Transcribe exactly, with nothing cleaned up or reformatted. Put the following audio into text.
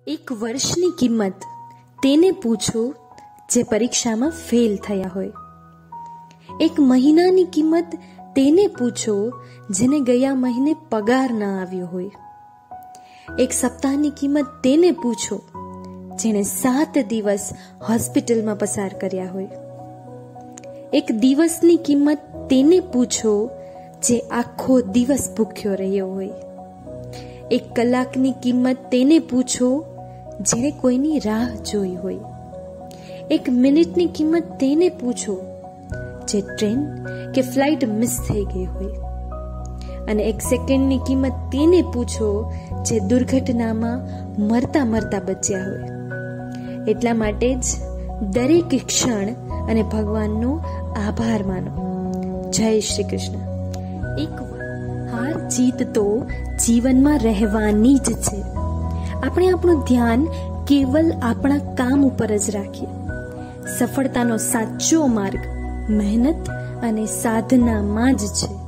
એક વર્ષની કિંમત તેને પૂછો જે પરીક્ષામાં ફેલ થયા હોય. એક મહિનાની કિંમત તેને પૂછો જેને ગયા મહિને પગાર ન આવ્યો હોય. એક સપ્તાહની કિંમત તેને પૂછો જેણે સાત દિવસ હોસ્પિટલમાં પસાર કર્યા હોય. એક દિવસની કિંમત તેને પૂછો જે આખો દિવસ ભૂખ્યો રહ્યો હોય. એક કલાકની કિંમત તેને પૂછો જેણે કોઈની રાહ જોઈ હોય. એક મિનિટની કિંમત તેને પૂછો જે ટ્રેન કે ફ્લાઇટ મિસ થઈ ગઈ હોય. અને એક સેકન્ડની કિંમત તેને પૂછો જે દુર્ઘટનામાં મરતા મરતા બચ્યા હોય. એટલા માટે જ દરેક ક્ષણ અને ભગવાનનો આભાર માનો. જય શ્રી કૃષ્ણ. એક હાર જીત તો જીવનમાં રહેવાની જ છે. આપણે આપણું ધ્યાન કેવલ આપણા કામ ઉપર જ રાખીએ. સફળતાનો સાચો માર્ગ મહેનત અને સાધનામાં જ છે.